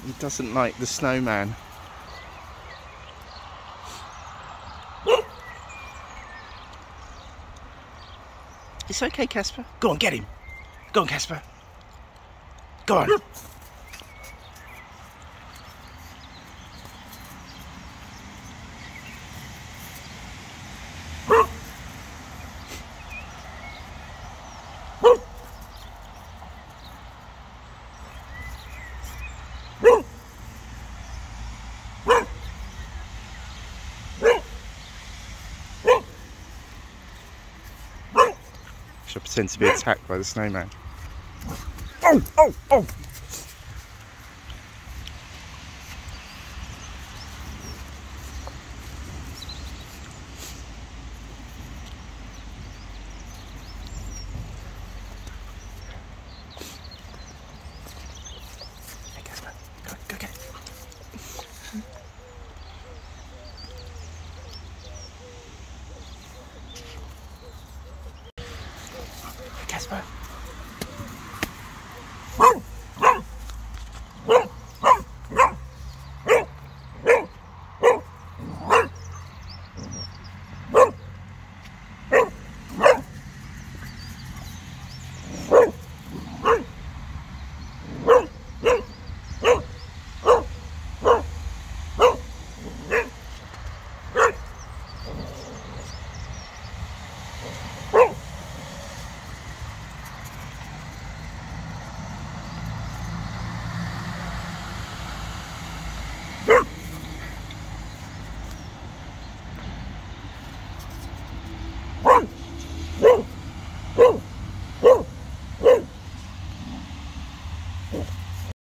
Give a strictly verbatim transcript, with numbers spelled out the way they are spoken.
He doesn't like the snowman. It's okay, Casper. Go on, get him. Go on, Casper. Go on. Should pretend to be attacked by the snowman. Oh, oh, oh!